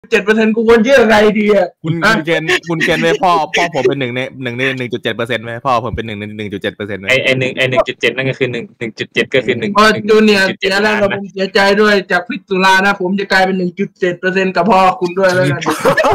7%กูควรเชื่อใครดีอ่ะคุณเกณฑ์ไหมพ่อผมเป็น1% ไหมพ่อผมเป็น1.7%ไหมไอ้1.7นั่นก็คือ1.7ก็คือ1 จูเนียร์เสียแล้วผมเสียใจด้วยจากพิษสุรานะผมจะกลายเป็น 1.7% กับพ่อคุณด้วยแล้วกัน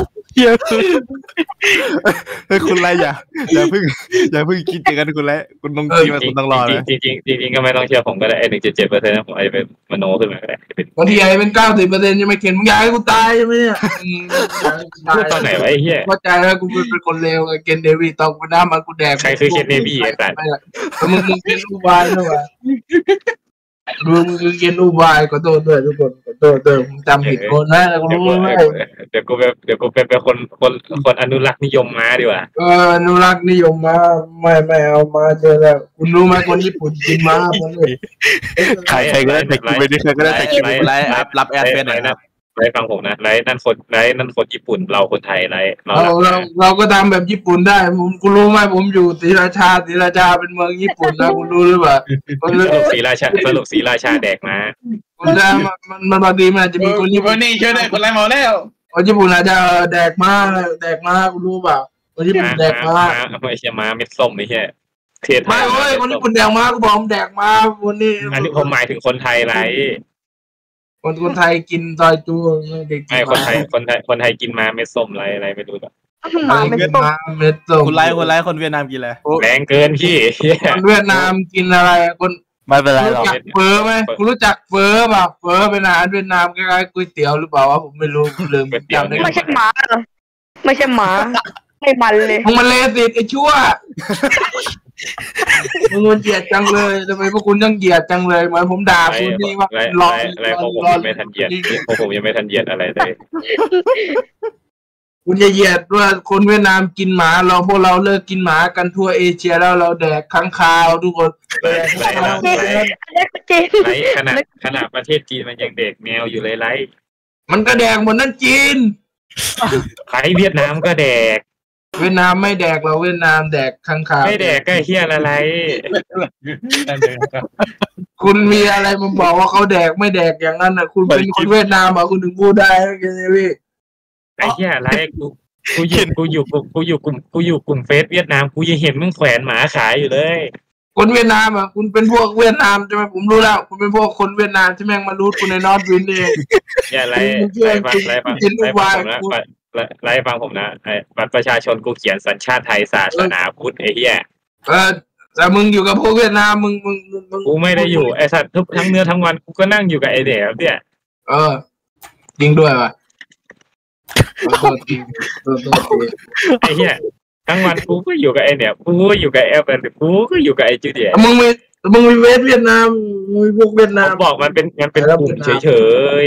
เฮ้ยคุณไรอย่าเพิ่งคิดอย่างนั้นคุณไรคุณต้องคิดว่าคุณต้องรอนะจริงก็ไม่ต้องเชื่อผมก็ได้ไอ้ 1.7% นะผมอาจจะเป็นมโนขึ้นมาก็ได้บางทีไอ้เป็น 90% ยังไม่เข็นมึงอยากให้กูตายใช่ไหมเนี่ยพูดตอนไหนวะไอ้เหี้ยเข้าใจแล้วกูเป็นคนเลวไงเกนเดวี่ตองกูน้ามันกูแดกใครคือเคนเนวี่ไอ้สัตว์มึงเป็นอุบายนะวะมึงคือเกนอุบายขอโทษด้วยทุกคนขอโทษด้วยผมจำผิดคนนะกูรู้ไหมเดี๋ยวกูเป็นคนอนุรักษ์นิยมม้าดีกว่าอนุรักษ์นิยมม้าไม่เอามาเจอแล้วคุณรู้ไหมคนญี่ปุ่นกินม้าใครก็ได้แต่กินไปดิใครก็ได้แต่กินไปรับแอดเฟนหน่อยนะไรฟังผมนะไรนั่นคนญี่ปุ่นเราคนไทยไรเราก็ทำแบบญี่ปุ่นได้คุณรู้ไหมผมอยู่ศรีราชาเป็นเมืองญี่ปุ่นนะคุณรู้หรือเปล่าสรุปศรีราชาแดกมาคุณจะมันบางทีมันอาจจะมีคนญี่ปุ่นนี่ช่วยได้คนไรเมาแล้วคนญี่ปุ่นอาจจะแดกมาคุณรู้เปล่าคนญี่ปุ่นแดกมาไม่ใช่มาเม็ดส้มนี่แค่เทียดไม่เว้ยคนญี่ปุ่นแดกมากูบอกผมแดกมาคนนี้อันนี้ผมหมายถึงคนไทยไรคนไทยกินซอยจูไม่คนไทยกินมาเม็ดส้มอะไรไม่รู้หรอกมาเม็ดส้มคุณไล่คนเวียดนามกินอะไรแรงเกินพี่คนเวียดนามกินอะไรคนไม่เป็นไรหรอกรู้จักเฟอไหมคุณรู้จักเฟอป่ะเฟอเป็นอาหารเวียดนามคล้ายๆก๋วยเตี๋ยวหรือเปล่าวะผมไม่รู้ลืมจำได้ไม่ใช่หมาไม่มันเลยมึงมันเลสิไอ้ชั่วมึงมันเหยียดจังเลยทำไมพวกคุณยังเหยียดจังเลยเหมือนผมด่าคุณนี่ว่ารอพวกผมยังไม่ทันเหยียดอะไรเลยคุณจะเหยียดว่าคนเวียดนามกินหมาพวกเราเลิกกินหมากันทั่วเอเชียแล้วเราแดกค้างคาวทุกคนขนาดประเทศจีนมันยังแดกแมวอยู่เลยไรมันก็แดกหมดนั่นจีนใครเวียดนามก็แดกเวียดนามไม่แดกเราเวียดนามแดกค้างคาวไม่แดกก็เฮี้ยอะไรคุณมีอะไรมาบอกว่าเขาแดกไม่แดกอย่างนั้นนะคุณเป็นคนเวียดนามเหรอคุณถึงพูดได้ไงพี่ไอ้เหี้ยอะไรกูอยู่กลุ่มเฟซเวียดนามกูยังเห็นมึงแขวนหมาขายอยู่เลยคนเวียดนามอ่ะคุณเป็นพวกเวียดนามใช่ไหมผมรู้แล้วคุณเป็นพวกคนเวียดนามที่แม่งมารูดคุณในนอร์ทวินเองอย่าไล่ฟังผมนะไอ้บัตรประชาชนกูเขียนสัญชาติไทยศาสนาพุทธไอ้เหี้ยแต่มึงอยู่กับพวกเวียดนามมึงกูไม่ได้อยู่ไอ้สัตว์ทั้งเนื้อทั้งวันกูก็นั่งอยู่กับไอ้เด็กเนี่ยจริงด้วยว่ะไอ้เหี้ยทั้งวันกูก็อยู่กับไอ้เนี่ยกูก็อยู่กับแอปกูก็อยู่กับไอ้จูเดียมึงมีเวียดนามมีพวกเวียดนามบอกมันเป็นกลุ่มเฉย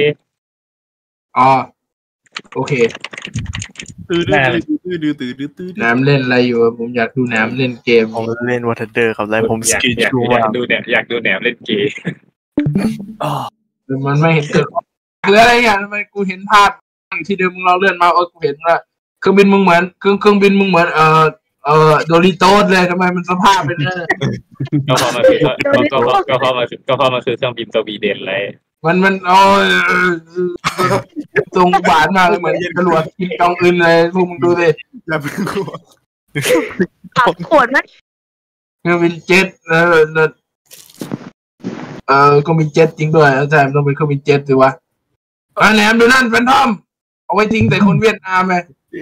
โอเคน้ำเล่นอะไรอยู่ผมอยากดูน้ำเล่นเกมผมเล่นวอเตอร์ครับแล้วผมสกิลอยากดูแหนมเล่นเกมมันไม่เห็นเกิดคืออะไรอย่างทำไมกูเห็นภาพที่เดิมมึงเราเลื่อนมากูเห็นว่าเครื่องบินมึงเหมือนเครื่องบินมึงเหมือนโดริโต้เลยทำไมมันสภาพเป็นนั่นก็พอมาคือเครื่องบินสวีเดนเลยมันทรงบานมากเลยเหมือนเย็นกระหลวดกินกองอื่นเลยพวกมึงดูสิอย่าเพิ่งกลัวขวดนะเครื่องบินเจ็ตก็มีเจ็ตจริงด้วยอาจารย์ต้องเป็นเครื่องบินเจ็ตสิวะแหนมดูนั่นแฟนทอมเอาไว้ทิ้งแต่คนเวียดนามไง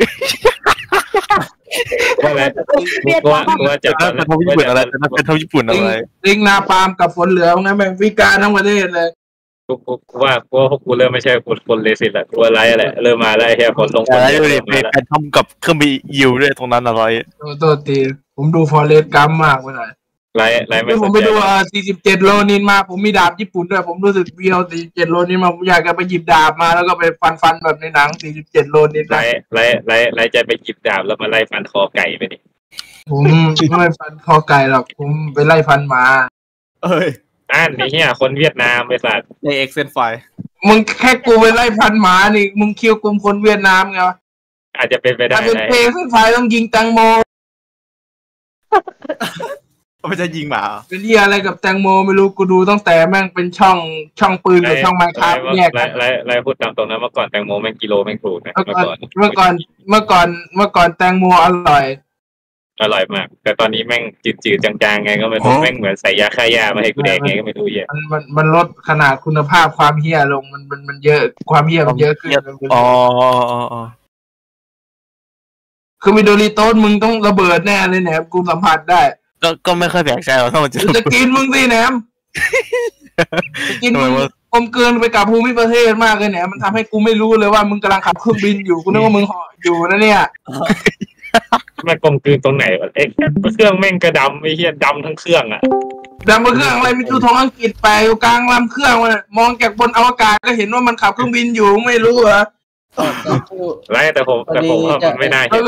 ว่าจะเป็นทญี่ปุ่นอะไรเป็นทญี่ปุ่นอะไรลิงนาปาล์มกับฝนเหลืองไงแม่งฟิกาทั้งประเทศเลยว่าพวกกูเริ่มไม่ใช่คนเลสิตละตัวไรอะไรเริ่มมาแล้วแค่คนลงคนเป็นทำกับเครื่องบินยิวด้วยตรงนั้นอะไรตัวตีผมดูฟอเรสต์กัมมากไปหน่อยไรไม่ผมไปดู47โลนินมาผมมีดาบญี่ปุ่นด้วยผมรู้สึกเบียว47โลนินมาผมอยากจะไปหยิบดาบมาแล้วก็ไปฟันแบบในหนัง47โลนินไรจะไปหยิบดาบแล้วมาไล่ฟันคอไก่ไปดิผมไม่ฟันคอไก่หรอกผมไปไล่ฟันหมานี่เหี้ยคนเวียดนามไปสัตว์ใน Excel ไฟล์มึงแค่กูไปไล่ฟันหมานี่มึงคิวกลุ่มคนเวียดนามไงวะอาจจะเป็นไปได้ถ้าเป็นExcel ไฟล์ต้องยิงแตงโมไม่ใช่ยิงหมาเป็นที่อะไรกับแตงโมไม่รู้กูดูตั้งแต่แม่งเป็นช่องปืนกับช่องไมค์ครับแยกกันไรพูดตามตรงนั้นเมื่อก่อนแตงโมแม่งกิโลแม่งถูกนะเมื่อก่อนแตงโมอร่อยมากแต่ตอนนี้แม่งจืดๆจางๆไงก็ไม่รู้แม่งเหมือนใส่ยาฆ่าหญ้ามาให้กูแดกไงก็ไม่รู้เหี้ยมันลดขนาดคุณภาพความเหี้ยลงมันเยอะความเหี้ยมันเยอะขึ้นอ๋อคือมีโดริโต้มึงต้องระเบิดแน่เลยแหนมกูสัมผัสได้ก็ไม่ค่อยแปลกใจหรอกถ้ามันจะกินมึงสิแหนมจะกินมึงอมเกินไปกับภูมิประเทศมากเลยแหนมมันทำให้กูไม่รู้เลยว่ามึงกำลังขับเครื่องบินอยู่กูนึกว่ามึงห่ออยู่นะเนี่ยมันกลมกลืนตรงไหนวะเครื่องแม่งกระดำไอ้เหี้ยดำทั้งเครื่องอ่ะดำเครื่องอะไรมีตัวท้องอังกฤษไปอยู่กลางลำเครื่องมองจากบนอวกาศก็เห็นว่ามันขับเครื่องบินอยู่ไม่รู้เหรอไรแต่ผมว่ามันไม่น่าเห็น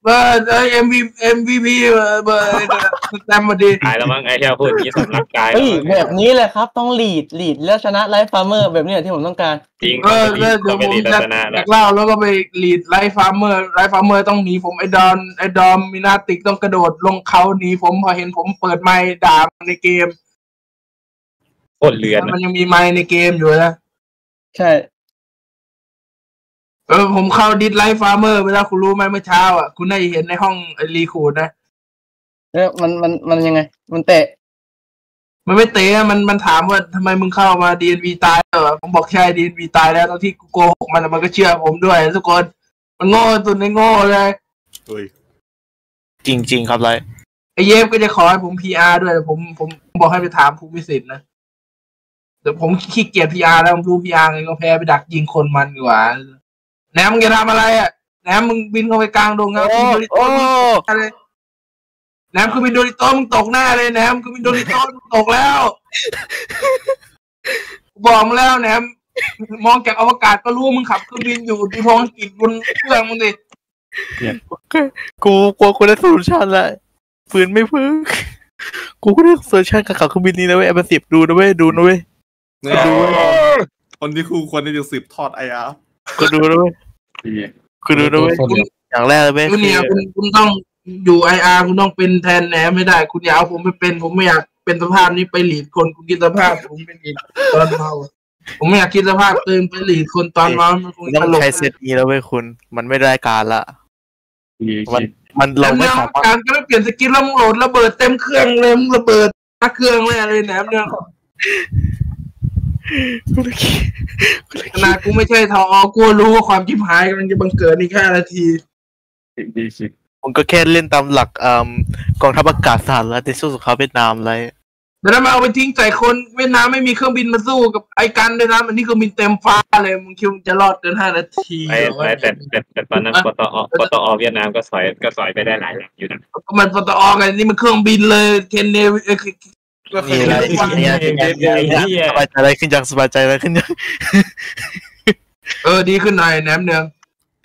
MVP เบอร์แต้มมาดีตายแล้วมั้งไอ้เหี้ยพูดอย่างนี้สำลักกายแบบนี้เลยครับต้องลีดแล้วชนะไลฟ์ฟาร์มเมอร์แบบนี้ที่ผมต้องการจริงเดี๋ยวผมจากเล่าแล้วก็ไปลีดไลฟ์ฟาร์มเมอร์ต้องหนีผมไอ้ดอมมินาติกต้องกระโดดลงเขาหนีผมพอเห็นผมเปิดไมค์ด่าในเกมโคตรเลือนมันยังมีไมค์ในเกมอยู่นะใช่ผมเข้าดิสไลฟ์ฟาร์มเมอร์เวลาคุณรู้ไหมเมื่อเช้าอ่ะคุณได้เห็นในห้องรีคูดนะมันยังไงมันเตะมันไม่เตะมันถามว่าทำไมมึงเข้ามา DNV ตายเหรอผมบอกใช่ DNV ตายแล้วตอนที่กูโกหกมันก็เชื่อผมด้วยทุกคนมันโง่สุดในโง่เลยจริงครับเลยไอเยฟก็จะขอให้ผม PR ด้วยผมบอกให้ไปถามภูมิสิทธิ์นะแต่ผมขี้เกียจ PR แล้วผมรู้ PR ไงก็แพ้ไปดักยิงคนมันดีกว่าแหนมมึงจะทำอะไรอ่ะแหนมมึงบินเข้าไปกลางดงเงาบินโดริโต้อะไรแหนมคือบินโดริโต้มึงตกหน้าเลยแหนมคือบินโดริโต้มึงตกแล้วบอกมึงแล้วแหนมมองจากอวกาศก็รู้มึงขับเครื่องบินอยู่ดูท้องกินบนเครื่องมึงดิกูกลัวกูได้โซลูชันแล้วปืนไม่พึ่งกูก็ได้โซลูชันกับขับเครื่องบินนี้นะเว้ย10ดูนะเว้ยดูนะเว้ยคนที่ควรจะสืบทอดIR ก็ดูด้วยคุณดูด้วยอย่างแรกเลยคุณเนี่ยคุณต้องอยู่ IR คุณต้องเป็นแทนแหนมไม่ได้คุณอย่าเอาผมไปเป็นผมไม่อยากเป็นสภาพนี้ไปหลีดคนคุณคิดสภาพผมเป็นอีกตอนเมาผมไม่อยากคิดสภาพตื่นไปหลีดคนตอนเมามันคงต้องใช้เซตนี้แล้วเว้ยคุณมันไม่ได้การละมันเราไม่สามารถการก็ไม่เปลี่ยนสกินแล้วมึงโหลดระเบิดเต็มเครื่องเลยมึงระเบิดเครื่องเลยอะไรแหนมเนี่ยขนาดกูไม่ใช่ทอกูรู้ว่าความชิบหายกำลังจะบังเกิดในแค่นาทีผมก็แค่เล่นตามหลักกองทัพอากาศสหรัฐที่สู้สงครามเวียดนามอะไรแต่ถ้ามาเอาไปทิ้งใส่คนเวียดนามไม่มีเครื่องบินมาสู้กับไอ้กันเลยนะมันนี่เครื่องบินเต็มฟ้าเลยมึงคิดมึงจะรอดเกิน5 นาทีแต่ตอนนั้นปตอเวียดนามก็สอยไปได้หลายหลังอยู่นะมันปตอไงนี่มันเครื่องบินเลยเคนเนนี่อะไรสบายใจอะไรขึ้นยังสบายใจอะไรขึ้นยังดีขึ้นหน่อยแหนมเนือง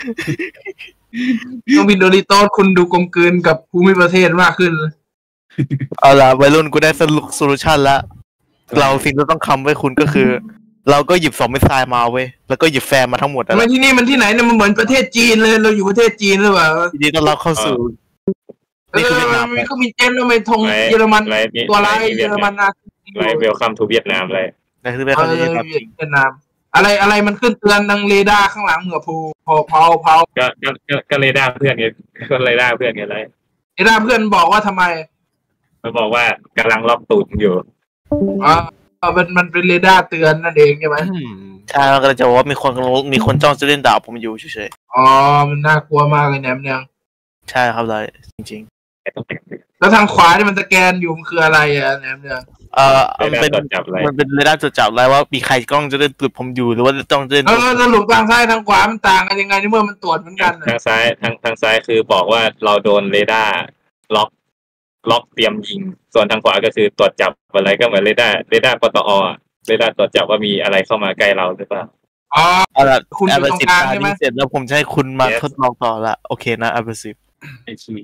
ต้องบินโดริโต้คุณดูกลมกลืนกับภูมิประเทศมากขึ้นเอาล่ะวัยรุ่นกูได้โซลูชันแล้วเราสิ่งที่ต้องทำไว้คุณก็คือเราก็หยิบ2 มิสไซล์มาเว้ยแล้วก็หยิบแฟร์มาทั้งหมดแล้วที่นี่มันที่ไหนเนี่ยมันเหมือนประเทศจีนเลยเราอยู่ประเทศจีนหรือเปล่าทีนี้ต้อนรับเข้าสู่นี่คือเวียดนามก็มีเจมแล้วไม่ทงเยอรมันตัวร้ายเยอรมันนะไรเวลคัมทูเวียดนามเลยนั่นคือเวียดนามอะไรมันขึ้นเตือนทางเรดาร์ข้างหลังเหงื่อเผาก็เรดาร์เพื่อนไงก็เรดาร์เพื่อนไงไรเรดาร์เพื่อนบอกว่าทำไมมันบอกว่ากำลังล็อกตูดอยู่มันเป็นเรดาร์เตือนนั่นเองใช่ไหมใช่เราก็จะบอกว่ามีคนจ้องจะเล่นดาบผมอยู่เฉยๆมันน่ากลัวมากเลยแหนมเนี่ยใช่ครับเลยจริงๆแล้วทางขวาที่มันสแกนอยู่มันคืออะไรอ่ะแหนมเนี่ยมันเป็นเรดาร์จดจับอะไรว่ามีใครกล้องจะเล่นตูดผมอยู่หรือว่าจ้องจะเล่นสรุปทางซ้ายทางขวามันต่างกันยังไงในเมื่อมันตรวจเหมือนกันทางซ้ายคือบอกว่าเราโดนเรดาร์ล็อกเตรียมยิงส่วนทางขวาก็คือตรวจจับอะไรก็เหมือนเรดาร์ปตอเรดาร์ตรวจจับว่ามีอะไรเข้ามาใกล้เราหรือเปล่าเอาละคุณอยู่ตรงกลางใช่ไหมเสร็จแล้วผมจะให้คุณมาทดลองต่อละโอเคนะ10 ไอ้ชี้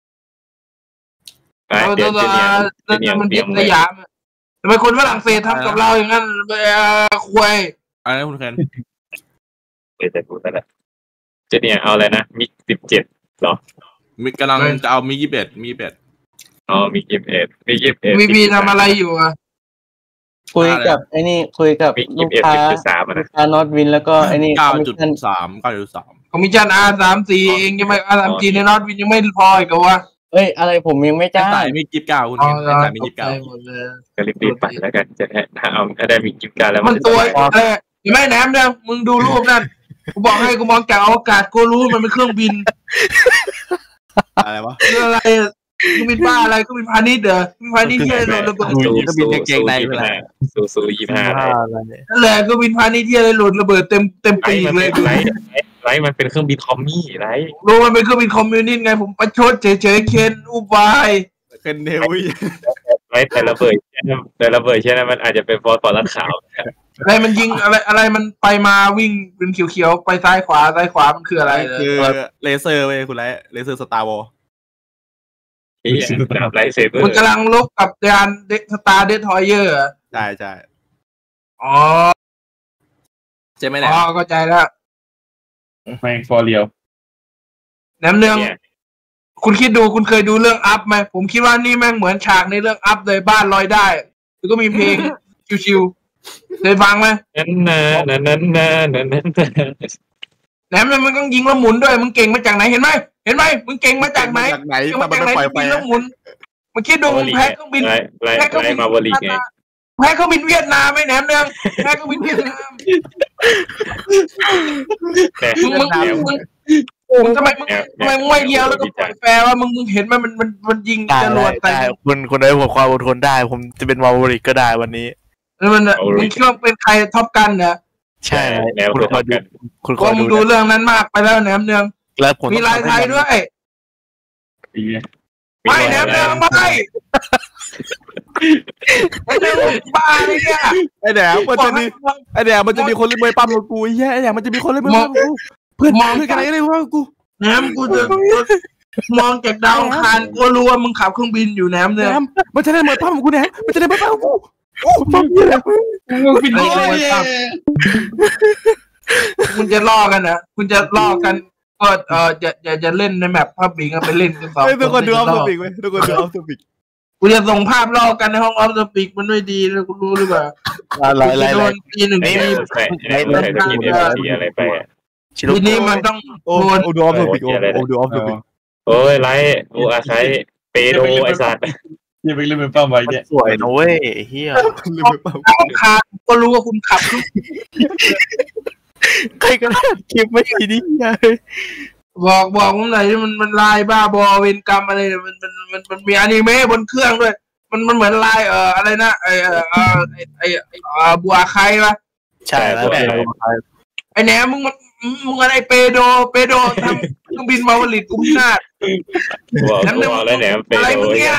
เดี๋ยวมันเป็นสยามทำไมคนฝรั่งเศสทำกับเราอย่างนั้นคุยอะไรคุณแคนแต่กูแต่ละเนี่ยเอาอะไรนะมิก17หรอมิกกำลังจะเอามิก21 อ๋อมี21 มีทำอะไรอยู่อ่ะคุยกับไอ้นี่คุยกับมีลูกค้า 21.3 ลูกค้านอตวินแล้วก็ไอ้นี่ 9.3 คอมมิชชั่น R34 เองยังไม่ R34 ในนอตวินยังไม่พออีกเหรอวะเอ้ยอะไรผมยังไม่จ้าจ้างสายมี29คุณเคนสายมีตกใจหมดเลยก็รีบๆไปแล้วกันจะได้ถ้าได้มี29แล้วมันตัวอะไรเห็นไหมแหนมเนี่ยมึงดูรูปนั่นกูบอกให้กูมองจากอวกาศกูรู้มันเป็นเครื่องบินอะไรวะคืออะไรเครื่องบินบ้าอะไรเครื่องบินพาณิชย์เหรอเครื่องบินพาณิชย์ที่โดนระเบิดซู25 นั่นแหละเครื่องบินพาณิชย์ที่อะไรหล่นระเบิดเต็มปีกเลยไลท์มันเป็นเครื่องบินทอมมี่ไลท์รู้มันเป็นเครื่องบินคอมมิวนิสต์ไงผมประชดเฉยๆเคนอุบายเคนเนวิไลท์แต่ระเบิดเช่นนั้นมันอาจจะเป็นฟอสฟอรัสขาวอะไรมันยิงอะไรมันไปมาวิ่งเป็นเขียวๆไปซ้ายขวามันคืออะไรคือเลเซอร์เว้ยคุณไลท์เลเซอร์สตาร์วอลไลท์เซเบอร์มันกำลังลบกับยานสตาร์เดทอยเยอร์ใช่ใช่อ๋อใช่ไหมเนี่ยเข้าใจแล้วแมงฟอร์เรียวแหนมเนืองคุณคิดดูคุณเคยดูเรื่องอัพไหมผมคิดว่านี่แม่งเหมือนฉากในเรื่องอัพเลยบ้านลอยได้แล้วก็มีเพลงชิวๆเคยฟังไหมนั่นแหนมมันต้องยิงแล้วหมุนด้วยมึงเก่งมาจากไหนเห็นไหมมึงเก่งมาจากไหนมาปล่อยไฟยิงแล้วหมุนมึงคิดดูมึงแพ้เครื่องบินไลท์มาบริกไงแพ้เครื่องบินเวียดนามไหมแหนมเนืองแพ้เครื่องบินเวียดนามแต่มึงทำไมมึงไม่เลี้ยวแล้วก็ปล่อยแฟร์ว่ามึงเห็นไหมมันยิงจรวดแต่คุณได้หัวความอดทนได้ผมจะเป็นวาลวริกก็ได้วันนี้แล้วมึงคิดว่าเป็นใครท็อปกันเนี่ยใช่คุณคอยดูคุณคอยมึงดูเรื่องนั้นมากไปแล้วแหนมเนืองมีลายไทยด้วยไม่แหนมเนืองไม่บ้าเลยเนี่ยไอแดงมันจะมีคนเล่นมวยปั้มกับกูแย่ไอแดงมันจะมีคนเล่นมวยปั้มกับกูเพื่อนกันอะไรเลยว่ากูแหนมกูจะมองจากดาวอังคารกูรู้ว่ามึงขับเครื่องบินอยู่แหนมเนืองมันจะได้มวยปั้มกับกูแหนมมันจะได้มวยปั้มกับกูโอ้ปั้มยังไงคุณจะล่อกันนะคุณจะล่อกันก็จะเล่นในแมปภาพบิงไปเล่นกันต่อทุกคนดูออฟตัวปิกไว้ทุกคนดูออฟตัวปิกกูจะส่งภาพล่อกันในห้องออฟตัวปิกมันไม่ดีเลยกูรู้หรือเปล่าอะไรโดนปีหนึ่งปีอะไรไปทีนี้มันต้องดูออฟตัวปิกดูออฟตัวปิกโอ้ยไลท์อาศัยเปโดไอสัตว์ยังไม่เล่นเป็นเป้าไว้เนี่ยสวยนะเว้ยเฮียคาก็รู้ว่าคุณขับใครก็ได้คลิปไม่ดีเลยบอกผมหน่อยที่มันลายบ้าบอเวรกรรมอะไรมันมีอนิเมะบนเครื่องด้วยมันเหมือนลายอะไรนะไอบัวไคปะใช่แล้วไอแหนมมึงอะไรเปโดทำเครื่องบินมาผลิตอุ้มนาดบอกแล้วแหนมเปโดเนี่ย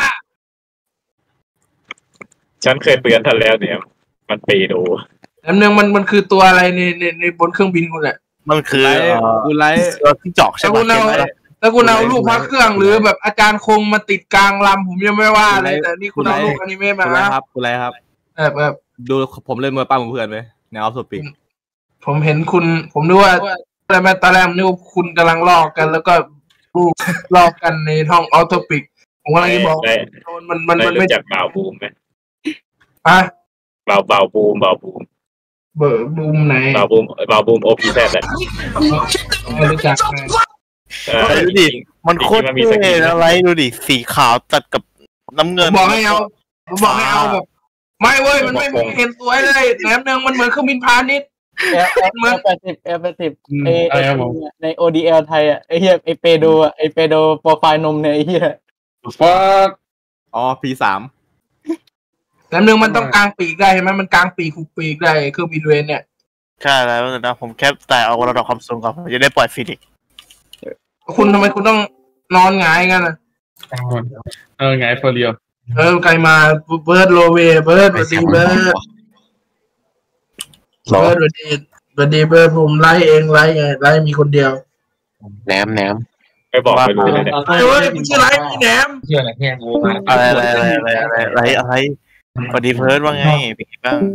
ฉันเคยเตือนท่านแล้วเนี่ยมันเปโดแหนมเนืองมันคือตัวอะไรในบนเครื่องบินคุณแหละมันคือคุณไลท์ที่เจาะใช่ไหมแล้วคุณเอาลูกพระเครื่องหรือแบบอาจารย์คงมาติดกลางลำผมยังไม่ว่าเลยแต่นี่คุณเอาลูกอนิเมะมาครับคุณไลท์ครับดูผมเล่นมวยปั้มกับเพื่อนไหมในออฟสปิกผมเห็นคุณผมนึกว่าแต่แม่ตาแรมนึกว่าคุณกำลังลอกกันแล้วก็ลูกลอกกันในห้องออโตปิกผมกำลังจะบอกมันไม่จากบ่าวบูมไหมอ่ะบ่าวบูมเบอร์บูมไหนบ่าวบูมโอพีแซดไม่รู้จักดูดิมันโคตรเท่อะไรดูดิสีขาวตัดกับน้ำเงินบอกให้เอาแบบไม่เว้ยมันไม่เห็นสวยเลยแหนมเนืองมันเหมือนเครื่องบินพาณิชย์เหมือน80ใน ODL ไทยอ่ะไอเฮียไอเปโดอ่ะไอเปโดโปรไฟล์นมเนี่ยไอเฮียอ๋อ P3 แหนมเนืองมันต้องกลางปีกได้เห็นไหมมันกลางปีกหุบปีกได้เครื่องบินเวนเนี่ยใช่แล้วนะผมแค่แต่เอาระดับความสูงก่อนจะได้ปล่อยฟินิกคุณทำไมคุณต้องนอนหงายกันอ่ะหงายฟอร์เรียวใครมาเบิร์ดโลเวเบิร์ดสวัสดีเบิร์ดสวัสดีเบิร์ดผมไล่เองไล่ไงไล่มีคนเดียวแหนมไปบอกไปรู้เลยเนี่ยเฮ้ยคุณชื่อไล่มีแหนมชื่ออะไรแค่งูมาอะไรสวัสดีเบิร์ดว่าไงเป็นไงบ้าง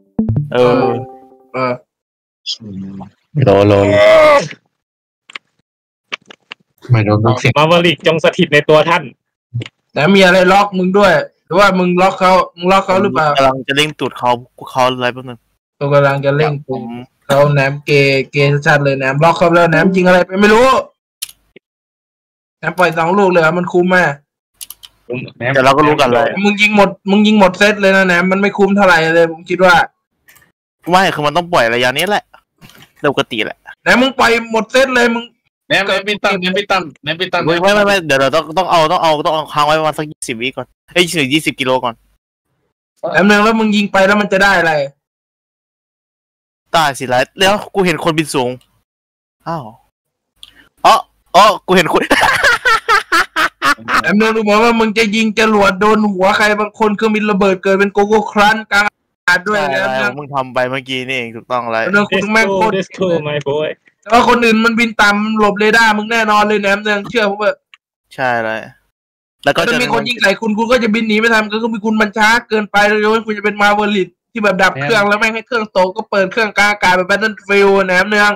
โลไม่โดนลูกศิษย์มาบริกจงสถิตในตัวท่านแต่มีอะไรล็อกมึงด้วยหรือว่ามึงล็อกเขาหรือเปล่ากำลังจะเร่งตูดเขาอะไรแป๊บนึงตัวกำลังจะเร่งผตูมเขาแหนมเกชัดเลยแหนมล็อกเขาแล้วแหนมยิงอะไรไปไม่รู้แหนมปล่อย2 ลูกเลยมันคุ้มไหมแต่เราก็รู้กันเลยมึงยิงหมดเซตเลยนะแหนมมันไม่คุ้มเท่าไหร่เลยผมคิดว่าไม่คือมันต้องปล่อยระยะนี้แหละปกติแหละแหนมมึงปล่อยหมดเซตเลยมึงแนมไปตั้มไม่เดี๋ยวเราต้องเอาค้างไว้ประมาณสัก20 วิก่อนถึง20 กิโลก่อนแหนมนึงแล้วมึงยิงไปแล้วมันจะได้อะไรตายสิไรแล้วกูเห็นคนบินสูงอ้าวกูเห็นคนแหนมนึงรู้บอกว่ามึงจะยิงจรวดโดนหัวใครบางคนเครื่องบินระเบิดเกิดเป็นโกโก้ครันกลางอากาศด้วยอะไรนะมึงทำไปเมื่อกี้นี่เองถูกต้องอะไรแหนมนึงคุณแม่งโคตร Let's go my boy แต่ว่าคนอื่นมันบินต่ำหลบเรดาร์มึงแน่นอนเลยแหนมนึงเชื่อผมว่าใช่เลยแล้วก็ถ้ามีคนยิงใส่คุณก็จะบินหนีไม่ทันก็มีคุณมันช้าเกินไปแล้วยกเว้นคุณจะเป็นมาเวอร์ลิตที่แบบดับเครื่องแล้วแม่งให้เครื่องตกก็เปิดเครื่องกลางอากาศแบบ Battlefield แหนมนึง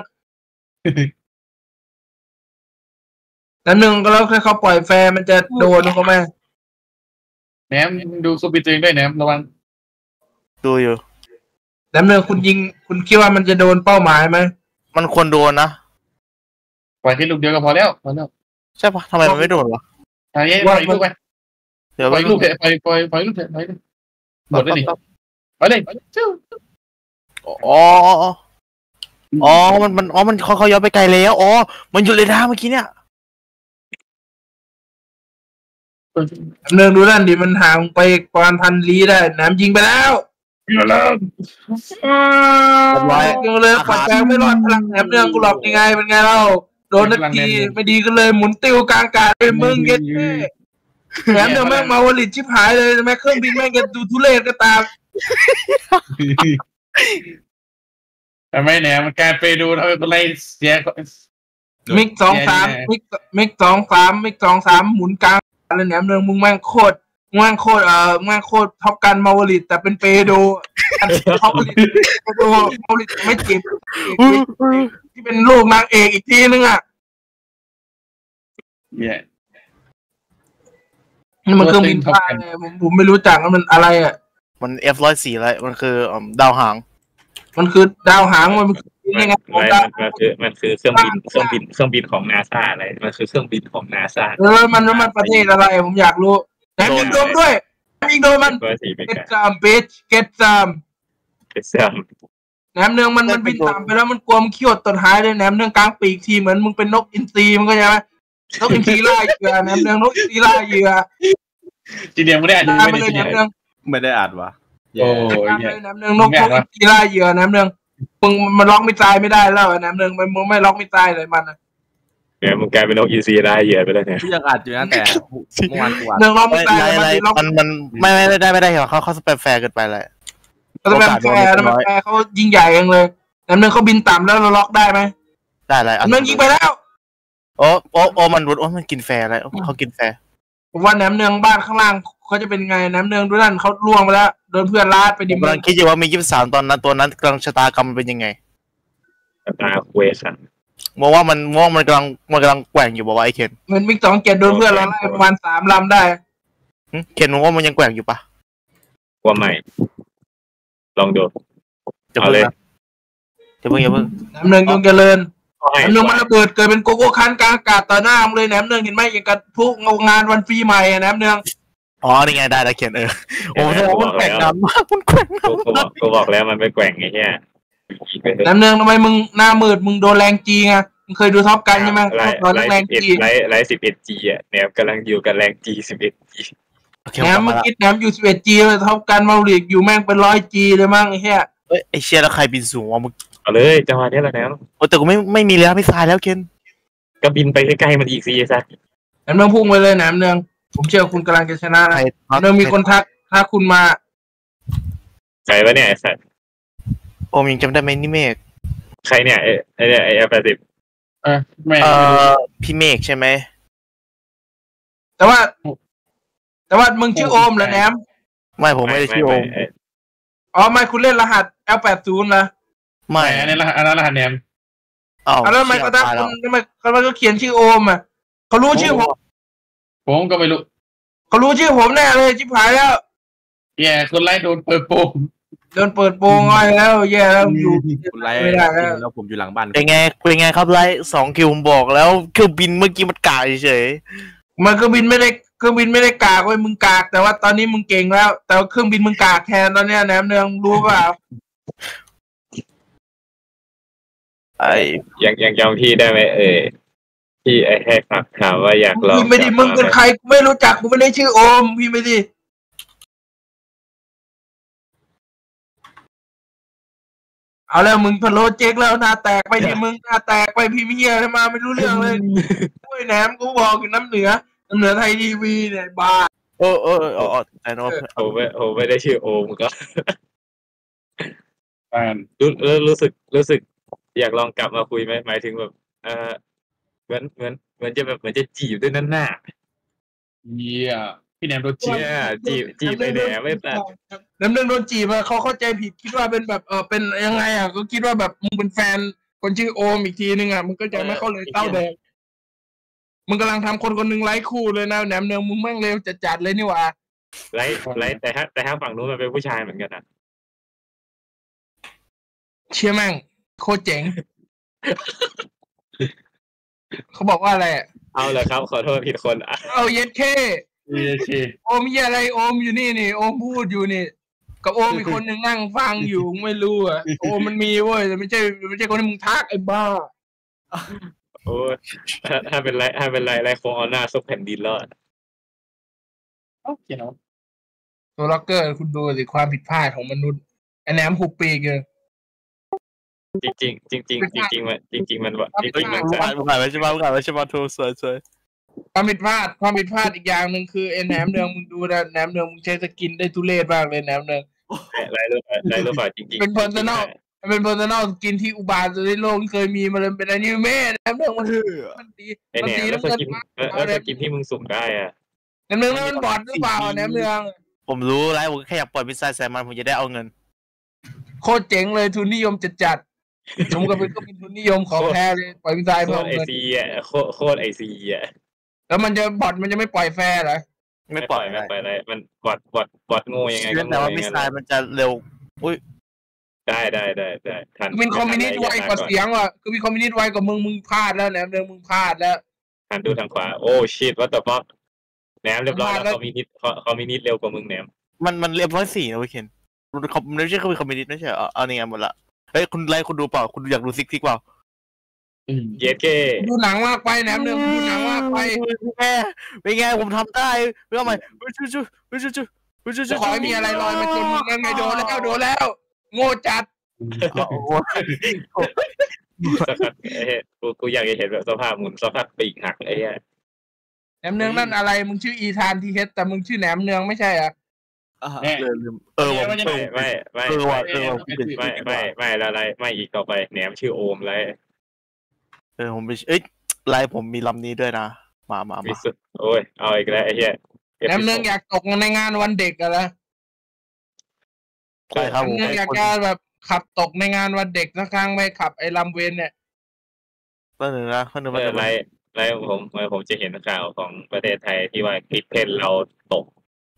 ก็แล้วแค่เขาปล่อยแฟร์มันจะโดนเขาไหมแนมดูสปีดตัวเองด้วยแนมระวังดูอยู่แหนมนึงคุณคิดว่ามันจะโดนเป้าหมายไหมมันควรโดนนะปล่อยแค่ลูกเดียวก็พอแล้วใช่ปะทำไมมันไม่โดนวะปล่อยลูกไปเดี๋ยวปล่อยลูกเถอะปล่อยลูกเถอะหมดแล้วนี่ไปเลยมันเขาย้อนไปไกลแล้วมันหยุดเรดาร์เมื่อกี้เนี่ยแหนมนึงดูนั่นดิมันห่างไปประมาณ1,000 ลี้ได้แหนมยิงไปแล้วอยู่แล้วเลยปัดแปลงไม่รอดพลังแหนมนึงกูหลอกยังไงเป็นไงเล่าโดนนาทีไม่ดีก็เลยหมุนติ้วกลางอากาศเลยมึงเย็ดแม่แหนมนึงแม่งมาวลิตชิบหายเลยแม่เครื่องบินแม่งจะดูทุเรศก็ตามทำไมแนมมันกลายไปดูทำไมอะไรเสียมิก23มิก23หมุนกลางเลยแหนมเนืองมึงแม่งโคตรท็อปกันมาวลิตแต่เป็นเปโดท็อปมาวลิตไม่เจ็บที่เป็นลูกนางเอกอีกทีนึงอ่ะเนี่ยนี่มันเครื่องบินบ้าเลยผมไม่รู้จักมันอะไรอ่ะมัน F104อะไรมันคือดาวหางมันคือดาวหางมันคือยังไงมันคือเครื่องบินของ NASA อะไรมันคือเครื่องบินของ NASA มันประเทศอะไรผมอยากรู้แหนมยิงโดนด้วยยิงโดนมันเก็ตซัมแหนมเนืองมันบินต่ำไปแล้วมันกลัวมันเขี้ยวตดหายเลยแหนมเนืองกลางปีกทีเหมือนมึงเป็นนกอินทรีมันก็ใช่ไหมนกอินทรีล่าเหยื่อแหนมเนืองนกอินทรีล่าเหยื่อจีเดียไม่ได้อ่านไม่ได้แหนมเนืองไม่ได้อ่านวะโอ้ยแหนมเนืองนกอินทรีล่าเหยื่อแหนมเนืองมึงมันล็อกไม่ตายไม่ได้แล้วแหนมเนืองมึงไม่ล็อกไม่ตายเลยมันเนี่ยมึงกลายเป็นนกอินทรีได้เหยื่อไปแล้วเนี่ยที่ยังอ่านอยู่นะแต่เมื่อวานกูอ่านเนืองล็อกไม่ตายมันไม่ได้เหรอเขาสเปมแฟร์เกินไปเลยเขาจะเป็นแฟร์แล้วมันแฟร์เขายิงใหญ่เองเลยแหนมเนืองเขาบินต่ำแล้วเราล็อกได้ไหมได้เลยแหนมเนืองยิงไปแล้วมันกินแฟร์อะไรเขากินแฟร์ผมว่าแหนมเนืองบ้านข้างล่างเขาจะเป็นไงแหนมเนืองดูนั่นเขาล่วงไปแล้วโดนเพื่อนลาดไปดิกำลังคิดอยู่ว่ามี23ตอนนั้นตัวนั้นกำลังชะตากรรมมันเป็นยังไงตาเควสอะมองว่ามันกำลังแกว่งอยู่บอกว่าไอเคนเหมือนมิก27โดนเพื่อนเราไล่ประมาณ3 ลำได้เคนมองว่ามันยังแกว่งอยู่ปะว่าใหม่ลองดูจะเพิ่งอย่าเพิ่งแหนมเนืองยงเจริญแหนมเนืองมันระเบิดเกิดเป็นโกโก้คันกลางอากาศต่อหน้ามึงเลยแหนมเนืองเห็นไหมอย่างกับพวกงานวันปีใหม่แหนมเนืองนี่ไงได้เคนโอ้โหมันแกว่งนานมากมันแกว่งนานมากกูบอกแล้วมันไม่แกว่งไอ้เนี่ยแหนมเนืองทำไมมึงหน้ามืดมึงโดนแรงจีไงมึงเคยดูท็อปกันใช่ไหมตอนแรงจีไลฟ์ 11G อ่ะแนวกำลังอยู่กับแรง G 11G แหนมเมื่อกี้แหนมอยู่ 11G เลยท็อปกันมาลีกอยู่แม่งเป็น 100G เลยมั้งไอ้เหี้ยไอเชียแล้วใครบินสูงวะมึงเอาเลยจังหวะนี้แหละแนวแต่กูไม่มีแล้วไม่ทรายแล้วเคนก็บินไปใกล้ๆมันอีกสิสักแหนมเนืองพุ่งไปเลยแหนมเนืองผมเชื่อคุณกำลังจะชนะนะแหนมเนืองมีคนทักถ้าคุณมาใครวะเนี่ยไอ้สัตว์โอมยังจำได้ไหมนี่เมฆใครเนี่ยไอ้เนี่ยไอ้F80 แม่พี่เมฆใช่ไหมแต่ว่ามึงชื่อโอมเหรอแหนมไม่ผมไม่ได้ชื่อโอมอ๋อไม่คุณเล่นรหัส L80 นะไม่อันนั้นรหัสแนมแล้วทำไมเขาทักคุณทำไมเขาเขียนชื่อโอมอ่ะเขารู้ชื่อผมผมก็ไม่รู้เขารู้ชื่อผมแน่เลยชิบหายแล้วแย่คนไล่โดนเปิดโปงโดนเปิดโปงอ้อยแล้วแย่แล้วอยู่คุณไล่ไม่ได้แล้วแล้วผมอยู่หลังบ้านเป็นไงครับไลท์2 คิวผมบอกแล้วเครื่องบินเมื่อกี้มันกากเฉยมันเครื่องบินไม่ได้กากเว้ยมึงกากแต่ว่าตอนนี้มึงเก่งแล้ว แต่ว่าเครื่องบินมึงกากแทนตอนเนี้ยแหนมเนืองรู้เปล่าไอ้ยังจำพี่ได้ไหมพี่ให้ฝากถามว่าอยากลองพี่ไม่ดีมึงเป็นใครกูไม่รู้จักกูไม่ได้ชื่อโอมพี่ไม่ดีเอาแล้วมึงพะโล้เจ๊กแล้วหน้าแตกไปดิมึงหน้าแตกไปพี่เมียมาไม่รู้เรื่องเลยโอ้ยแหนมกูบอกอยู่น้ำเหนือไทยทีวีเนี่ยบ้าแต่โน้ตผมไม่ได้ชื่อโอมก็อ่านรู้สึกอยากลองกลับมาคุยไหมหมายถึงแบบเหมือนจะจีบด้วยนั่นหน้าเยี่ยพี่แนมโดนจีจีบไปแหนไม่แต่น้ำเรื่องโดนจีบอะเขาเข้าใจผิดคิดว่าเป็นแบบเป็นยังไงอะก็คิดว่าแบบมึงเป็นแฟนคนชื่อโอมอีกทีนึงอะมึงก็จะไม่เข้าเลยเต้าแดงมึงกำลังทำคนหนึ่งไร้คู่เลยนะแหนมเนืองมึงแม่งเร็วจัดเลยนี่หว่าไลท์แต่ถ้าฝั่งนู้นมันเป็นผู้ชายเหมือนกันนะเชี่ยแม่งโคตรเจ๋ง เขาบอกว่าอะไรเอาเลยครับขอโทษผิดคนอ่ะเอาเย็ดเข้โอเคโอมยี่อะไรโอมอยู่นี่โอมพูดอยู่นี่กับโอมอีกคนหนึ่งนั่งฟังอยู่ไม่รู้อะโอมมันมีเว้ยแต่ไม่ใช่คนที่มึงทักไอ้บ้าโอ้ถ้าเป็นไรโฟออน่าซุกแผ่นดินแล้วโอเคเนาะตัวล็อกเกอร์คุณดูสิความผิดพลาดของมนุษย์ไอ้แหนมหุบปีกเลยจริงมันว่าจริงมันมึงจะผ่านไปใช่ไหมทูสวยความผิดพลาดอีกอย่างหนึ่งคือไอ้แหนมเนืองมึงดูนะแหนมเนืองมึงใช้สกินได้ทุเรศมากเลยแหนมเนืองไรรู้ป่ะจริงเป็น personal สกินที่อุบาทในโลกเคยมีมาเลยเป็นอนิเมะแหนมเนืองมันดีไอแหนมแล้วสกินที่มึงสุ่มได้อ่ะแหนมเนืองนั่นมันบอดหรือเปล่าแหนมเนืองผมรู้ไลท์ผมแค่อยากปล่อยมิสไซล์ใส่มันผมจะได้เอาเงินโคตรเจ๋งเลยทุนนิยมจัดผมก็เป็นทุนนิยมของแท้เลยปล่อยมิสไซล์โคเพิ่ตมรไอเงินซีอ่ะโคตรไอซีอ่ะแล้วมันจะไม่ปล่อยแฟร์เหรอไม่ปล่อยอะไรมันบอดโง่ยังไงก็แต่โง่ว่าอมิย่างสนั้นไซล์มันจะเร็วอุ้ยได้ทันคือเป็นคอมมิวนิสต์ไวกว่าเสียงว่ะคือมีคอมมิวนิสต์ไวกว่ามึงพลาดแล้วแหนมเนืองมึงพลาดแล้วทันดูทางขวาโอ้ชิตวัตถุบ็อกแหนมเรียบร้อยแล้วคอมมิวนิสต์เร็วกว่ามึงแหนมมันเรียบร้อย4นะเว้ยเคนมันไม่ใช่เขาเป็นคอมมิวนิสต์ไม่ใช่เอานี่ไงหมดละเฮ้ยคุณไลท์คุณดูเปล่าคุณอยากดูซิกเปล่าเย็ดเก้ดูหนังมากไปแหนมเนืองดูหนังมากไปเป็นไงผมทำได้เพื่ออะไรขอให้มีอะไรลอยมาจนมึงนั่นไงโดนแล้วโง่จัดสักพักกูอยากจะเห็นแบบสภาพหมุนสภาพปีกหักไอ้เหี้ยแหนมเนืองนั่นอะไรมึงชื่ออีธานทีเฮดแต่มึงชื่อแหนมเนืองไม่ใช่อ่ะลืมว่ะไม่อะไรไม่อีกต่อไปแหนมชื่อโอมไรผมไปไลท์ผมมีลำนี้ด้วยนะมาสุดโอ้ยเอาอีกแล้วไอ้เหี้ยแหนมเนืองอยากตกในงานวันเด็กอะนะใช่ครับแหนมเนืองอยากจะแบบขับตกในงานวันเด็กสักครั้งไม่ขับไอ้ลำเวนเนี่ยต้นหนึ่งนะต้นหนึ่งมันจะไรผมจะเห็นข่าวของประเทศไทยที่ว่าคลิปเพนเราตก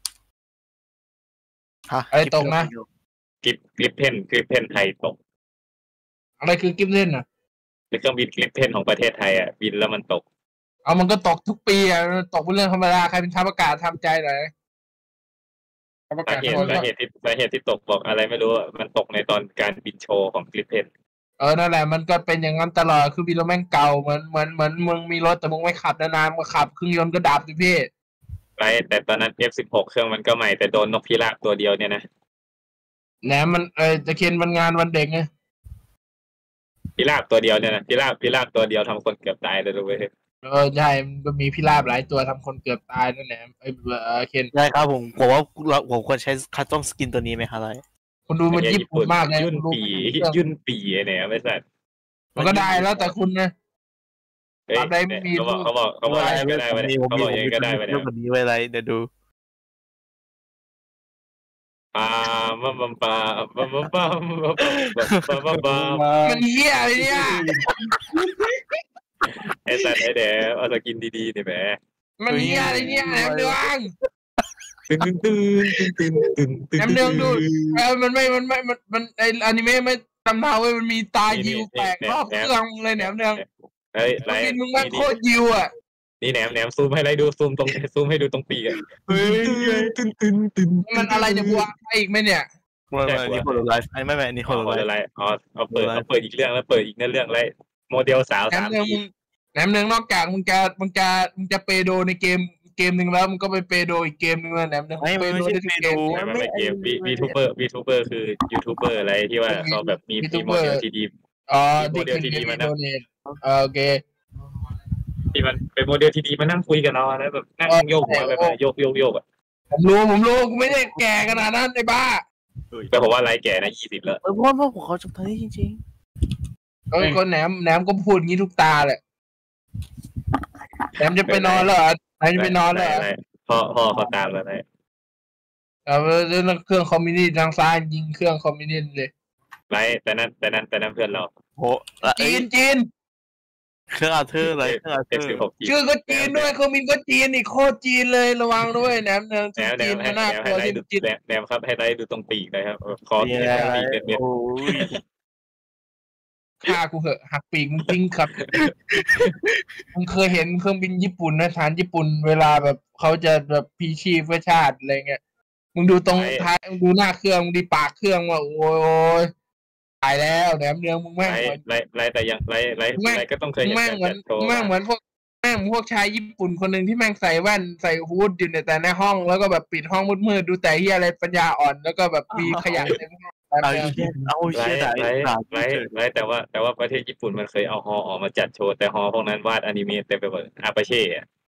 อะไรตกนะคลิปเพนไทยตกอะไรคือกิฟเล่นอ่ะเครื่องบินคลิปเพนของประเทศไทยอ่ะบินแล้วมันตกเอามันก็ตกทุกปีอ่ะตกเป็นเรื่องธรรมดาใครเป็นทัพอากาศทำใจหน่อยสาเหตุที่ตกบอกอะไรไม่รู้มันตกในตอนการบินโชว์ของคลิปเพนนั่นแหละมันก็เป็นอย่างนั้นตลอดคือบินรถแม่งเก่าเหมือนมึงมีรถแต่มึงไม่ขับนานๆมึงขับเครื่องยนต์ก็ดับสิพี่ไรแต่ตอนนั้น F16 เครื่องมันก็ใหม่แต่โดนนกพิราบตัวเดียวเนี่ยนะแหนมันจะเคนมันงานวันเด็กไงพิราบตัวเดียวเนี่ยนะพิราบตัวเดียวทำคนเกือบตายเลยด้วยใช่มันก็มีพิราบหลายตัวทำคนเกือบตายนั่นแหละเคนใช่ครับผมว่าผมควรใช้คัสตอมสกินตัวนี้ไหมครับไลท์คุณดูมันญี่ปุ่นมากเลยยุ่นปีเนี่ยไม่สัตว์มันก็ได้แล้วแต่คุณนะเขาบอกยังไงก็ได้ไปเนี่ยเขาบอกยังไงก็ได้ไปเนี่ยวันนี้ไว้ไลท์เดี๋ยวดูมันเหี้ยอะไรเนี่ยไอ้สัตว์ไอ้เดี๋ยวเอาสกินดีๆนี่แหมมันเหี้ยอะไรเนี่ยแหนมเนืองแอมเนืองดูมันไออนิเมะไม่ตำนานเว้ยมันมีตายิวแตกรอบเครื่องเลยแหนมเนืองเฮ้ยไรมึงแม่งโคตรยิวอ่ะนี่แหนมซูมให้ไรดูซูมให้ดูตรงปีกอ่ะมันอะไรจะบวกอีกไหมเนี่ยไม่นี่โฮโลไลฟ์ไม่นี่โฮโลไลฟ์เอาเปิดอีกเรื่องแล้วเปิดอีกเรื่องไรโมเดลสาวแหนมเนืองนอกจากมึงจะเปโดในเกมหนึ่งแล้วมึงก็ไปเปโดอีกเกมหนึ่งแล้วแหนมเนืองเปโดได้ทุกเกมไม่เกมวีทูเบอร์คือยูทูบเบอร์อะไรที่ว่าเขาแบบมีโมเดลที่ดีอ๋อที่คือดีมาโดเนทโอเคที่มันเป็นโมเดลที่ดีมานั่งคุยกับเราแล้วแบบนั่งโยกหัวแบบโยกอ่ะผมรู้กูไม่ได้แก่ขนาดนั้นไอ้บ้าแต่ผมว่าไรแก่นะ20แล้วเพราะว่าผมเขาจำทางนี้จริงๆก็แหนมก็พูดงี้ทุกตาแหละแหนมจะไปนอนแล้วเหรอไหนจะไปนอนแล้วพ่อเขาตามแล้วไงเรื่องเครื่องคอมมิวนิสต์ทางซ้ายยิงเครื่องคอมมิวนิสต์เลยไรแต่นั้นเพื่อนเราโหจีนเครื่องอาเธอร์อะไรเครื่องอาเธอร์ชื่อก็จีนด้วยเครื่องบินก็จีนอีกโคตรจีนเลยระวังด้วยแหนมจีนมันน่ากลัวที่จีนแหนมครับให้ไรดูตรงปีกนะครับคอที่ปีกเม็ดฆ่ากูเหอะหักปีกมึงติ้งครับมึงเคยเห็นเครื่องบินญี่ปุ่นนะฐานญี่ปุ่นเวลาแบบเขาจะแบบพีชีพเพื่อชาติอะไรเงี้ยมึงดูตรงท้ายมึงดูหน้าเครื่องมึงดูปากเครื่องว่าโอ้ยตายแล้วแหนมเนืองมึงแม่งเหมือนไรแต่ยังไรก็ต้องเคยแม่งเหมือนพวกชายญี่ปุ่นคนหนึ่งที่แม่งใส่แว่นใส่ฮูดอยู่ในแต่ในห้องแล้วก็แบบปิดห้องมืดๆดูแต่เฮียอะไรปัญญาอ่อนแล้วก็แบบมีขยะเต็มห้องไรแต่ว่าประเทศญี่ปุ่นมันเคยเอาฮอออกมาจัดโชว์แต่ฮอพวกนั้นวาดอนิเมะเต็มไปหมดอาปาเช่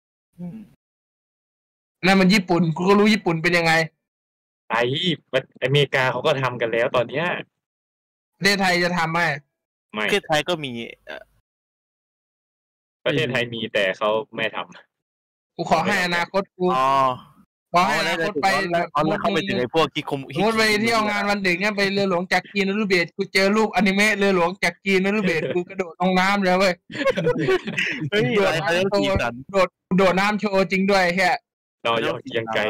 นั่นมันญี่ปุ่นกูก็รู้ญี่ปุ่นเป็นยังไงอเมริกาเขาก็ทำกันแล้วตอนเนี้ยประเทศไทยจะทำไหมประเทศไทยก็มีประเทศไทยมีแต่เขาไม่ทำกูขอให้อนาคตกูขอให้อนาคตไปเข้าไปถึงไอ้พวกที่คุมไปเที่ยวงานวันเด็กเนี่ยไปเรือหลวงจากกีนนรุเบศกูเจอรูปอนิเมะเรือหลวงจากกีนนรุเบศกูกระโดดลงน้ำแล้วเว้ยโดดน้ำโชว์จริงด้วยแค่เรายังไกล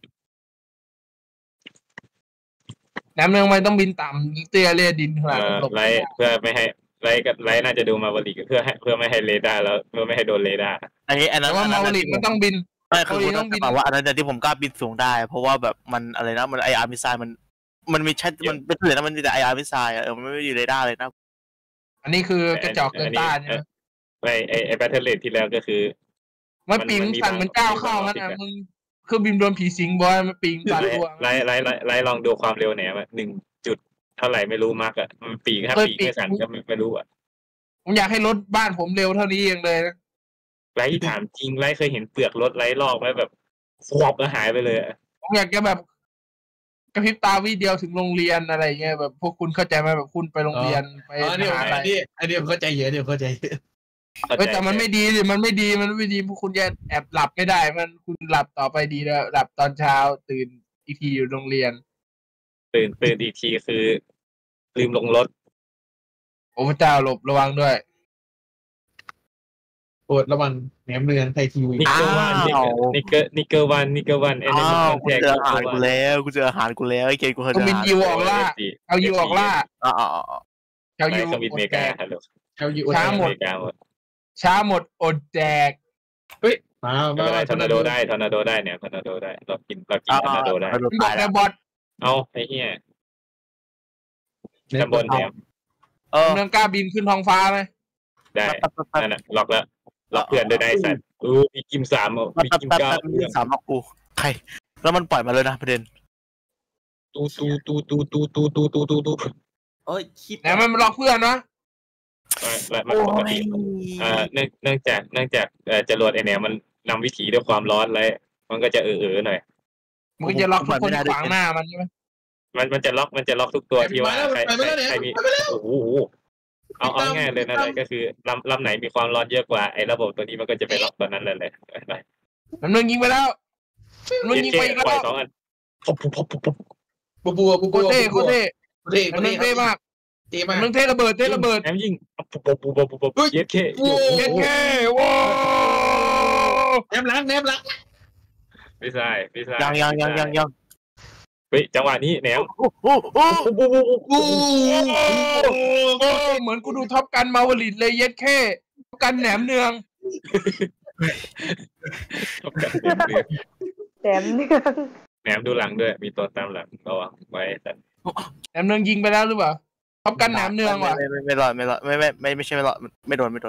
น้ำเนืองไม่ต้องบินต่ำเตี้ยเลี่ยดินขนาดไรเพื่อไม่ให้ไรน่าจะดูมาวลิกเพื่อไม่ให้เรดาร์แล้วเพื่อไม่ให้โดนเรดาร์อันนั้นว่ามาวลิกมันต้องบินไม่คือต้องบินว่าอันนั้นที่ผมกล้าบินสูงได้เพราะว่าแบบมันอะไรนะมันไออาร์มิสไซล์มันมีแชทมันเป็นเหลือนะมันมีแต่ไออาร์มิสไซล์มันไม่มีเรดาร์เลยนะอันนี้คือกระจอกเกินต้านใช่ไหมไอแบทเทิลเลดที่แล้วก็คือมันปิงสั่นมันก้าวเข้างั้นมึงคือบินโดนผีสิงบอยมันปิงสั่นตัวไล่ลองดูความเร็วแหนม1 จุดเท่าไหร่ไม่รู้มากอ่ะมันปีกถ้าปีกไม่สั่นก็ไม่รู้อ่ะผมอยากให้รถบ้านผมเร็วเท่านี้เองเลยไรถามจริงไรเคยเห็นเปลือกรถไรลอกไหมแบบสวบแล้วหายไปเลยผมอยากจะแบบกระพริบตาวิเดียวถึงโรงเรียนอะไรเงี้ยแบบพวกคุณเข้าใจไหมแบบคุณไปโรงเรียนไปหาอะไรอันนี้ผมเข้าใจเยอะเข้าใจแต่มันไม่ดีมันไม่ดีพวกคุณจะแอบหลับไม่ได้มันคุณหลับต่อไปดีแล้วหลับตอนเช้าตื่นอีกทีอยู่โรงเรียนตื่นอีกทีคือลืมลงรถโอ้พระเจ้าหลบระวังด้วยโปรดระวังแหนมเนืองไทยทีวีนิกเกอร์วันนิกเกอร์วันกูเจออาหารกูแล้วไอ้เกย์กูเคยเจออาหารยิวออกล่าเอายิวออกล่าชาวยิวอเมริกาช้าหมดอดแจกเฮ้ยทอร์นาโดได้เนี่ยทอร์นาโดได้เรากินทอร์นาโดได้บอกแต่บอทเอาไอ้เหี้ยตำบลแหนมเมืองกล้าบินขึ้นท้องฟ้าไหมได้นั่นแหละล็อกแล้วล็อกเพื่อนด้วยได้สัตว์มีกิม3มีกิม9 มี3ล็อกกูใครแล้วมันปล่อยมาเลยนะประเด็นตูโอ้ยคิดแต่มันล็อกเพื่อนนะมันปกติเนื่องจากจรวดไอเนี่ยมันนำวิถีด้วยความร้อนเลยมันก็จะหน่อยมันจะล็อกทุกคนขวางหน้ามันใช่ไหมมันจะล็อกทุกตัวที่ว่าใครมีโอ้โหเอาง่ายเลยนะเลยก็คือลำไหนมีความร้อนเยอะกว่าไอ้ระบบตัวนี้มันก็จะไปล็อกตัวนั้นเลยมันยิงไปแล้วมันยิงไปอีกแล้ว 2 อันบัวโคเท่มากมันเทระเบิดแอมยิงเย็ดเคว้าวแนมหลังพี่ชายยังเฮ้ยจังหวะนี้แหนมโอ้โหกูเหมือนกูดูท็อปกันมาวลิดเลยเย็ดแค่ท็อปกันแหนมเนืองแถมเนื้อแหนมดูหลังด้วยมีตัวตามหลังระวังไว้แต่แหนมเนืองยิงไปแล้วหรือเปล่าท็อปกันแหนมเนืองว่ะไม่รอดไม่ใช่ไม่รอดไม่โดนแหนม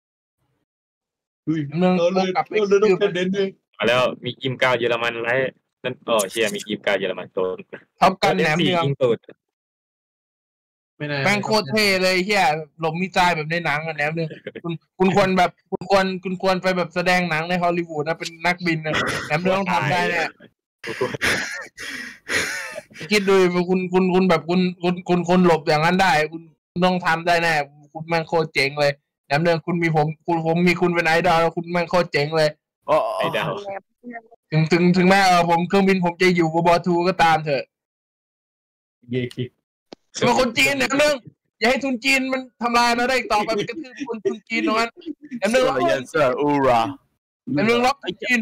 เนืองกลับไปคือมาแล้วมีอิมกาวเยอรมันไรนั่นเชียมีอิมกาวเยอรมันโดนท็อปกันแหนมเนืองยิงตูดไม่ได้แม่งโคตรเท่เลยเฮียหลบมีใจแบบในหนังอะแหนมเนืองคุณควรแบบคุณควรไปแบบแสดงหนังในฮอลลีวูดนะเป็นนักบินนะแหนมเนืองต้องทำได้เนี่ยคิดดูคุณแบบคุณหลบอย่างนั้นได้คุณต้องทำได้แน่คุณแม่งโคตรเจ๋งเลยแหนมเนืองคุณมีผมมีคุณเป็นไอดอลแล้วคุณแม่งโคตรเจ๋งเลยไอ้ดาวถึงแม้ผมเครื่องบินผมจะอยู่บทูก็ตามเถอะเย่คิกเป็นคนจีนเนี่ยเรื่องอย่าให้ทุนจีนมันทำลายเราได้อีกต่อไปมันกระทืบคนทุนจีนตรงนั้นแหนมเนืองล็อกยันเซอร์อูราแหนมเนืองล็อก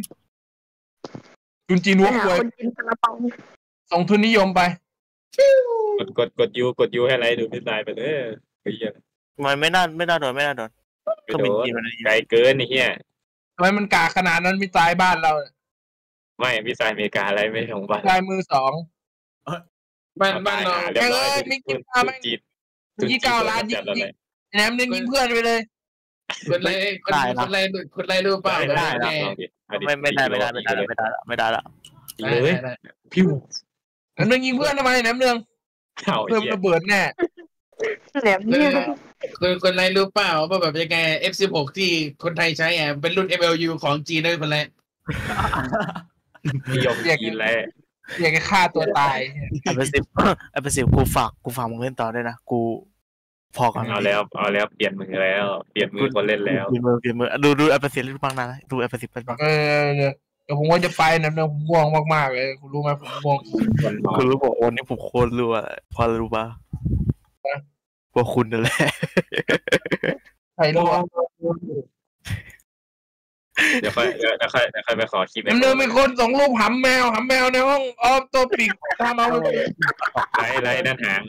ทุนจีนวัวควยคนกินซาลาเปาส่งทุนนิยมไปกดยูให้ไรดูพี่ชายไปเลยไอ้เหี้ยมันไม่น่าโดนก็เป็นจีนมันไกลเกินไอ้เหี้ยทำไมมันกาขนาดนั้นมีตายบ้านเราไม่พี่ชายอเมริกาอะไรไม่ของบ้านลายมือสองบ้านเราเรียบร้อยมีกินข้าวไหมจีนยี่เก้าล้านยิงแหนมเนืองยิงเพื่อนไปเลยคนไรดูเปล่าไม่ได้ละเลยพิ้วแหนมเนืองยิงเพื่อนทำไมแหนมเนืองเข่าเพื่อนระเบิดแน่แหนมเนื้อคนไรรู้เปล่าว่าแบบยังไง F16 ที่คนไทยใช้เป็นรุ่น MLU ของจีนด้วยคนไรนิยมจีนแล้วอยากจะฆ่าตัวตายไอ้ประสิทธิ์กูฝากมึงเล่นต่อด้วยนะกูพอกันเอาแล้วเปลี่ยนมือคนเล่นแล้วเปลี่ยนมือดูไอ้ประสิทธิ์เล่นบ้างนะดูไอ้ประสิทธิ์เป็นบ้างเดี๋ยวผมว่าจะไปแหนมเนืองผมง่วงมากๆเลยคุณรู้ไหมผมง่วงคุณรู้บอกวันนี้ผมโคตรรู้อะพอรู้ป่ะว่าคุณนั่นแหละใครรู้เดี๋ยวค่อยไปขอคลิปแหนมเนืองมีคนส่งรูปหำแมวในห้องออฟตัวปีกทำเอาไปไล่นั่นหาง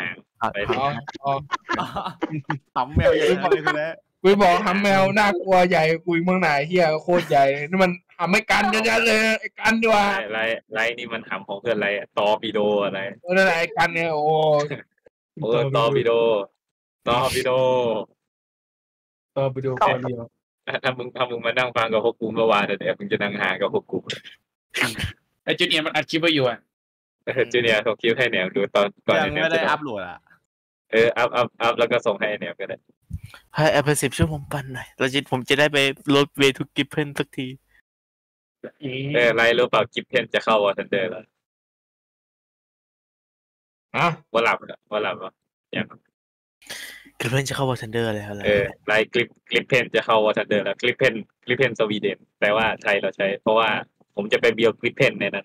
ทำแมวใหญ่เลยคือแล้วคุยบอกหำแมวน่ากลัวใหญ่คุยเมืองไหนเฮียโคตรใหญ่นี่มันหำไม่กันยันเลยไอ้กันดีกว่าไล่นี่มันหำของเพื่อนอะไรตอปิโดอะไรนั่นแหละไอ้กันเนี่ยโอ้ตอปิโดต่อไปดูคนเดียวถ้ามึงมานั่งฟังกับพวกกูเมื่อวานเนี่ยมึงจะนั่งหากับพวกกูไอ้จูเนียร์มันอัดคลิปไว้อยู่จูเนียร์ส่งคลิปให้แหนมดูตอนก่อนยังไม่ได้อัพโหลดอ่ะอัพแล้วก็ส่งให้แหนมก็ได้ให้ไอ้ประสิทธิ์ช่วยผมปั่นหน่อยแล้วผมจะได้ไปลดเวทุกกิฟเพ่นสักทีไล่รู้เปล่ากิฟเพนจะเข้าวอร์ทันเดอร์แล้ว ว่าหลับอย่างกิฟเพ่นจะเข้าวอร์ทันเดอร์แล้วอะไรไล่คลิปเพนจะเข้าวอร์ทันเดอร์แล้วคลิปเพนสวีเดนแต่ว่าไทยเราใช้เพราะว่าผมจะไปเบียวคลิปเพนในนั้น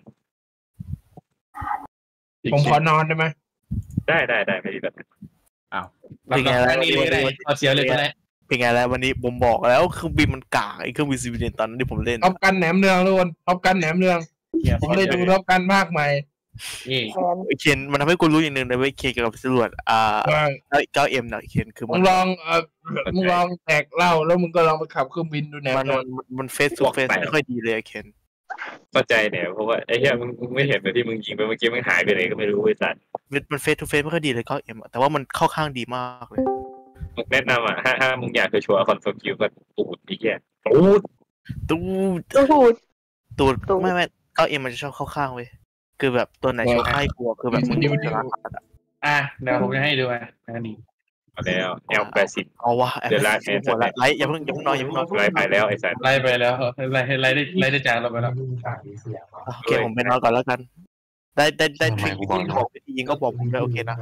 ผมขอนอนได้ไหมได้ไม่มีแบบเป็นไงแล้วนี่เลยเอาเสียเลยก็ได้เป็นไงแล้ววันนี้ผมบอกแล้วเครื่องบินมันกากไอ้เครื่องบินสวีเดนตอนนั้นที่ผมเล่นท็อปกันแหนมเนืองทุกคนท็อปกันแหนมเนืองผมได้ดูท็อปกันมากมายนี่ไอ้เคนมันทำให้กูรู้อย่างหนึ่งเลยว่าเคนเกี่ยวกับตำรวจ9M นะเคนคือมึงลองแตกเหล้าแล้วมึงก็ลองไปขับเครื่องบินดูแหนมมันเฟซทูเฟซไม่ค่อยดีเลยเคนเข้าใจเนี่ยเพราะว่าไอ้เหี้ยมึงไม่เห็นเลยที่มึงยิงไปเมื่อกี้มึงหายไปไหนก็ไม่รู้ไอ้สัตว์มันเฟซทูเฟซไม่ค่อยดีเลย 9M แต่ว่ามันเข้าข้างดีมากเลยแนะนำถ้ามึงอยากจะชัวร์คอนโซลคิวก็ตูดไอ้เหี้ยตูดไม่ 9M มันจะชอบเข้าข้างเว้ยคือแบบตัวไหนชอบให้กลัวคือแบบมึงจะรักเดี๋ยวผมจะให้ดูอันนี้เอาแล้ว80 เอาวะเดี๋ยวไลฟ์ไลฟ์อย่าเพิ่งนอนไล่ไปแล้วไอ้สัตว์ไล่ไปแล้วไล่ได้จากเราไปแล้วโอเคผมไปนอนก่อนแล้วกันได้ทริคที่บอกยิงก็บอกผมได้โอเคนะ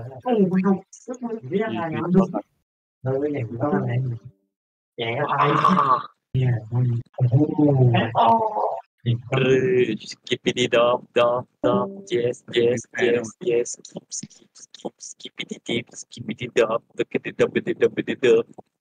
skippity dop yes skip skippity dip skippity dop